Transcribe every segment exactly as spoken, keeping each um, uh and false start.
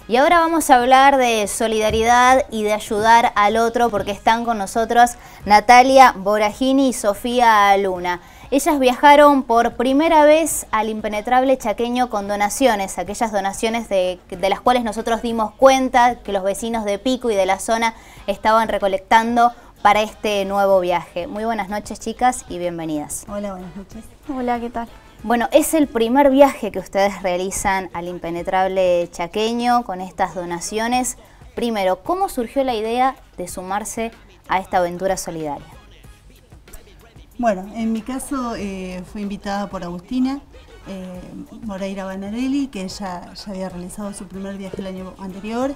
Y ahora vamos a hablar de solidaridad y de ayudar al otro porque están con nosotros Natalia Boragini y Sofía Luna. Ellas viajaron por primera vez al impenetrable chaqueño con donaciones, aquellas donaciones de, de las cuales nosotros dimos cuenta que los vecinos de Pico y de la zona estaban recolectando para este nuevo viaje. Muy buenas noches, chicas, y bienvenidas. Hola, buenas noches. Hola, ¿qué tal? Bueno, es el primer viaje que ustedes realizan al impenetrable chaqueño con estas donaciones. Primero, ¿cómo surgió la idea de sumarse a esta aventura solidaria? Bueno, en mi caso eh, fui invitada por Agustina eh, Moreira Banarelli, que ella ya había realizado su primer viaje el año anterior.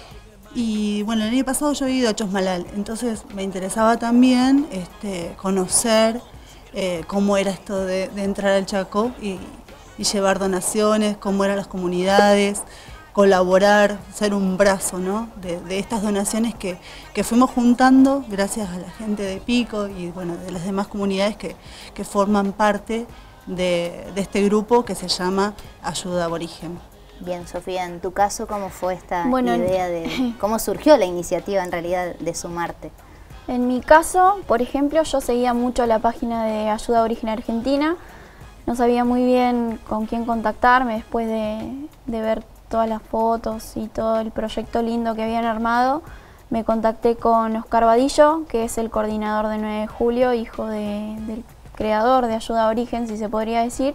Y bueno, el año pasado yo había ido a Chosmalal, entonces me interesaba también este, conocer eh, cómo era esto de, de entrar al Chaco y, y llevar donaciones, cómo eran las comunidades, colaborar, ser un brazo, ¿no? de, de estas donaciones que, que fuimos juntando gracias a la gente de Pico y bueno, de las demás comunidades que, que forman parte de, de este grupo que se llama Ayuda Aborigen. Bien, Sofía, en tu caso, ¿cómo fue esta bueno, idea de cómo surgió la iniciativa en realidad de sumarte? En mi caso, por ejemplo, yo seguía mucho la página de Ayuda Aborigen Argentina, no sabía muy bien con quién contactarme después de, de ver todas las fotos y todo el proyecto lindo que habían armado. Me contacté con Oscar Vadillo, que es el coordinador de nueve de julio, hijo de, del creador de Ayuda Aborigen, si se podría decir.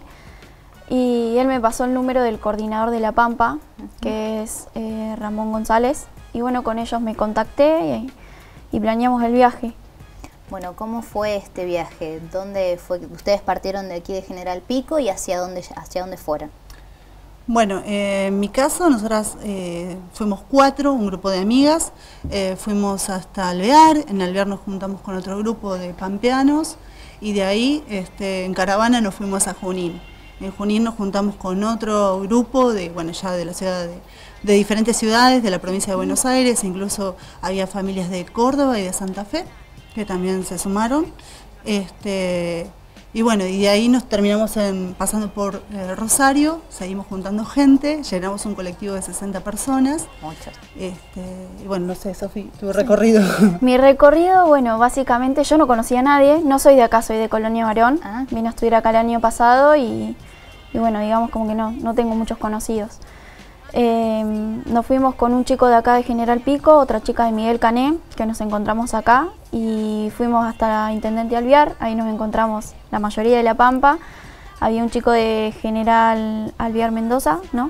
Y él me pasó el número del coordinador de La Pampa, uh-huh. que es eh, Ramón González. Y bueno, con ellos me contacté y, y planeamos el viaje. Bueno, ¿cómo fue este viaje? ¿Dónde fue? Ustedes partieron de aquí de General Pico y hacia dónde, hacia dónde fueron. Bueno, eh, en mi caso, nosotras eh, fuimos cuatro, un grupo de amigas, eh, fuimos hasta Alvear, en Alvear nos juntamos con otro grupo de pampeanos y de ahí este, en caravana nos fuimos a Junín. En Junín nos juntamos con otro grupo de, bueno, ya de la ciudad de, de diferentes ciudades de la provincia de Buenos Aires, incluso había familias de Córdoba y de Santa Fe que también se sumaron. Este, y bueno, y de ahí nos terminamos en, pasando por eh, Rosario, seguimos juntando gente, llenamos un colectivo de sesenta personas. Muchas. Este, y bueno, no sé, Sofi, tu recorrido. Mi recorrido, bueno, básicamente yo no conocía a nadie, no soy de acá, soy de Colonia Varón, ah. vine a estudiar acá el año pasado y... Y bueno, digamos como que no, no tengo muchos conocidos. Eh, nos fuimos con un chico de acá de General Pico, otra chica de Miguel Cané, que nos encontramos acá. Y fuimos hasta Intendente Alvear, ahí nos encontramos la mayoría de La Pampa. Había un chico de General Alvear Mendoza, ¿no?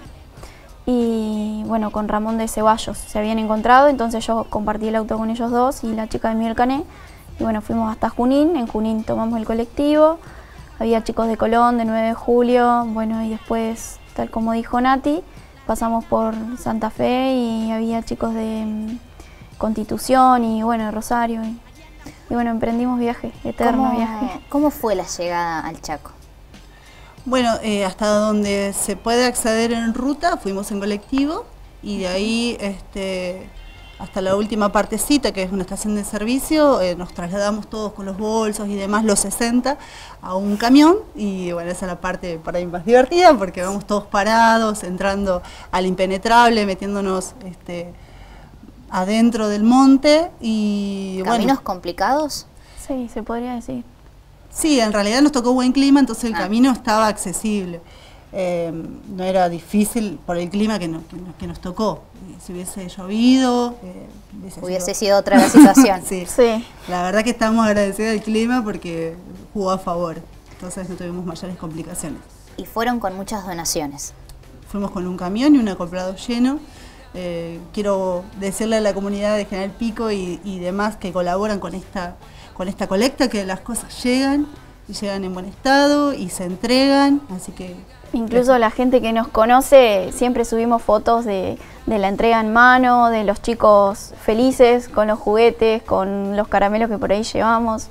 Y bueno, con Ramón de Ceballos se habían encontrado, entonces yo compartí el auto con ellos dos y la chica de Miguel Cané. Y bueno, fuimos hasta Junín, en Junín tomamos el colectivo. Había chicos de Colón, de nueve de julio, bueno, y después, tal como dijo Nati, pasamos por Santa Fe y había chicos de um, Constitución y bueno, de Rosario. Y, y bueno, emprendimos viaje, eterno ¿Cómo, viaje. ¿Cómo fue la llegada al Chaco? Bueno, eh, hasta donde se puede acceder en ruta, fuimos en colectivo y de ahí este, hasta la última partecita, que es una estación de servicio, eh, nos trasladamos todos con los bolsos y demás, los sesenta, a un camión y bueno, esa es la parte para mí más divertida porque vamos todos parados, entrando al impenetrable, metiéndonos este, adentro del monte y ¿Caminos bueno, complicados? Sí, se podría decir. Sí, en realidad nos tocó buen clima, entonces el ah. camino estaba accesible. Eh, no era difícil por el clima que nos, que nos, que nos tocó. Si hubiese llovido, eh, hubiese, hubiese sido... sido otra la situación. sí. sí. La verdad que estamos agradecidos del clima porque jugó a favor, entonces no tuvimos mayores complicaciones. Y fueron con muchas donaciones. Fuimos con un camión y un acoplado lleno. Eh, quiero decirle a la comunidad de General Pico y, y demás que colaboran con esta, con esta colecta, que las cosas llegan, y llegan en buen estado y se entregan, así que... Incluso la gente que nos conoce, siempre subimos fotos de, de la entrega en mano, de los chicos felices con los juguetes, con los caramelos que por ahí llevamos.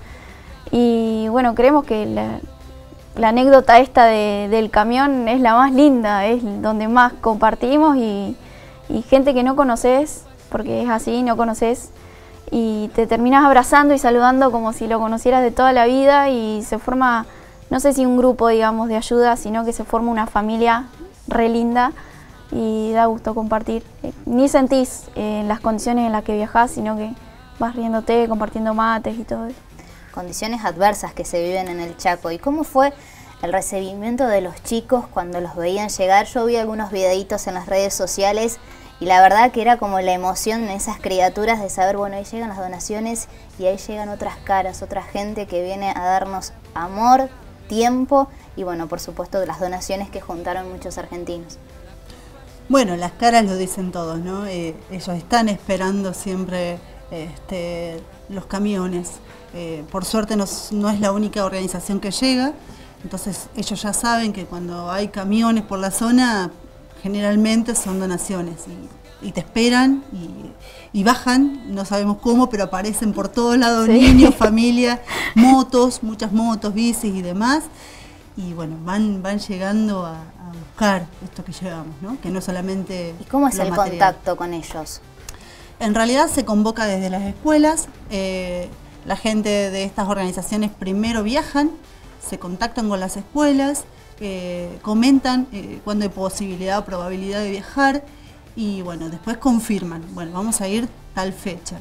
Y bueno, creemos que la, la anécdota esta de, del camión es la más linda, es donde más compartimos y, y gente que no conoces, porque es así, no conoces, y te terminás abrazando y saludando como si lo conocieras de toda la vida y se forma... No sé si un grupo, digamos, de ayuda, sino que se forma una familia re linda y da gusto compartir. Eh, ni sentís eh, las condiciones en las que viajás, sino que vas riéndote, compartiendo mates y todo eso. Condiciones adversas que se viven en el Chaco. ¿Y cómo fue el recibimiento de los chicos cuando los veían llegar? Yo vi algunos videitos en las redes sociales y la verdad que era como la emoción en esas criaturas de saber, bueno, ahí llegan las donaciones y ahí llegan otras caras, otra gente que viene a darnos amor, tiempo y bueno, por supuesto las donaciones que juntaron muchos argentinos. Bueno, las caras lo dicen todos, ¿no? Eh, ellos están esperando siempre este, los camiones. Eh, por suerte no, no es la única organización que llega, entonces ellos ya saben que cuando hay camiones por la zona, generalmente son donaciones y, y te esperan y, y bajan, no sabemos cómo, pero aparecen por todos lados, sí. Niños, familia, motos, muchas motos, bicis y demás. Y bueno, van, van llegando a, a buscar esto que llevamos, ¿no? Que no solamente... ¿Y cómo es el material. contacto con ellos? En realidad se convoca desde las escuelas, eh, la gente de estas organizaciones primero viajan, se contactan con las escuelas, eh, comentan eh, cuándo hay posibilidad o probabilidad de viajar y bueno, después confirman, bueno, vamos a ir tal fecha.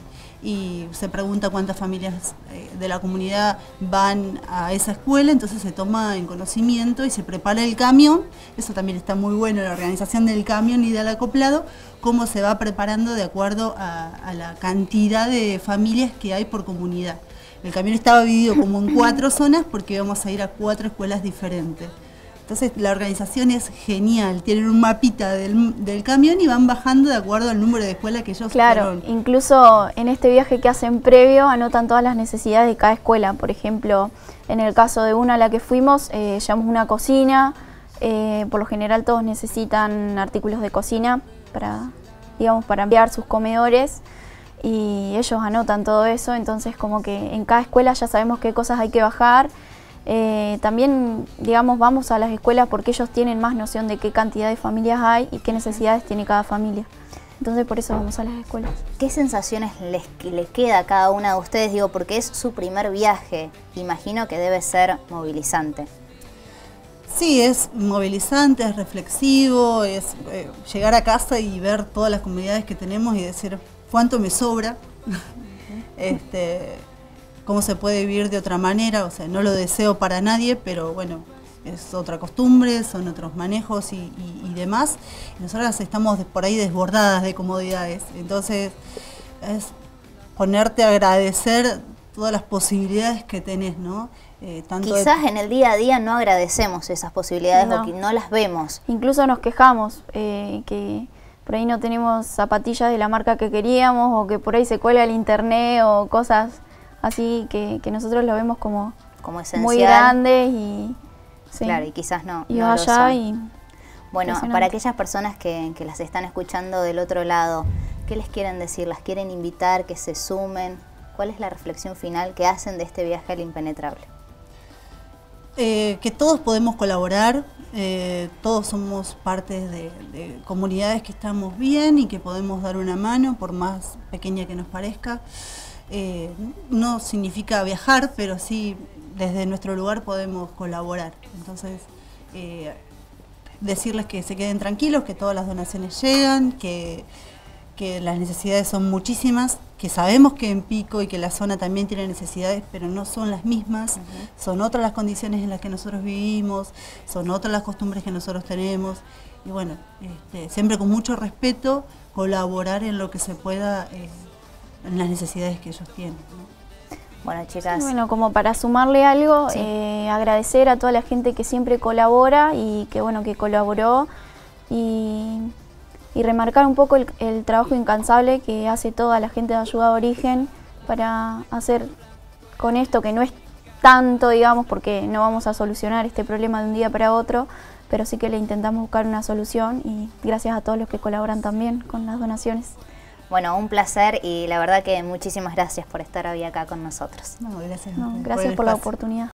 Y se pregunta cuántas familias eh, de la comunidad van a esa escuela, entonces se toma en conocimiento y se prepara el camión. Eso también está muy bueno, la organización del camión y del acoplado, cómo se va preparando de acuerdo a, a la cantidad de familias que hay por comunidad. El camión estaba dividido como en cuatro zonas porque íbamos a ir a cuatro escuelas diferentes. Entonces la organización es genial, tienen un mapita del, del camión y van bajando de acuerdo al número de escuelas que ellos Claro, fueron. Incluso en este viaje que hacen previo anotan todas las necesidades de cada escuela. Por ejemplo, en el caso de una a la que fuimos, eh, llevamos una cocina, eh, por lo general todos necesitan artículos de cocina para, digamos, para enviar sus comedores y ellos anotan todo eso, entonces como que en cada escuela ya sabemos qué cosas hay que bajar. Eh, también, digamos, vamos a las escuelas porque ellos tienen más noción de qué cantidad de familias hay y qué necesidades tiene cada familia. Entonces por eso vamos a las escuelas. ¿Qué sensaciones les, les queda a cada una de ustedes? Digo, porque es su primer viaje. Imagino que debe ser movilizante. Sí, es movilizante, es reflexivo, es eh, llegar a casa y ver todas las comunidades que tenemos y decir cuánto me sobra. este... cómo se puede vivir de otra manera, o sea, no lo deseo para nadie, pero bueno, es otra costumbre, son otros manejos y, y, y demás. Y nosotras estamos por ahí desbordadas de comodidades, entonces es ponerte a agradecer todas las posibilidades que tenés, ¿no? Eh, tanto Quizás de... en el día a día no agradecemos esas posibilidades no. o que no las vemos. Incluso nos quejamos eh, que por ahí no tenemos zapatillas de la marca que queríamos o que por ahí se cuelga el internet o cosas así que, que nosotros lo vemos como, como esencial. Muy grandes y, sí. Claro, y quizás no. Y no allá lo son. y... Bueno, para aquellas personas que, que las están escuchando del otro lado, ¿qué les quieren decir? ¿Las quieren invitar, que se sumen? ¿Cuál es la reflexión final que hacen de este viaje al impenetrable? Eh, que todos podemos colaborar, eh, todos somos parte de, de comunidades que estamos bien y que podemos dar una mano, por más pequeña que nos parezca. Eh, no significa viajar, pero sí desde nuestro lugar podemos colaborar. Entonces, eh, decirles que se queden tranquilos, que todas las donaciones llegan, que, que las necesidades son muchísimas, que sabemos que en Pico y que la zona también tiene necesidades, pero no son las mismas, uh-huh. Son otras las condiciones en las que nosotros vivimos, son otras las costumbres que nosotros tenemos, y bueno, este, siempre con mucho respeto, colaborar en lo que se pueda, eh, en las necesidades que ellos tienen, ¿no? Bueno, chicas. Bueno, como para sumarle algo, sí. eh, agradecer a toda la gente que siempre colabora y que bueno, que colaboró y, y remarcar un poco el, el trabajo incansable que hace toda la gente de Ayuda de Origen para hacer con esto, que no es tanto, digamos, porque no vamos a solucionar este problema de un día para otro, pero sí que le intentamos buscar una solución y gracias a todos los que colaboran también con las donaciones. Bueno, un placer y la verdad que muchísimas gracias por estar hoy acá con nosotros. No, gracias. No, gracias por, por la oportunidad.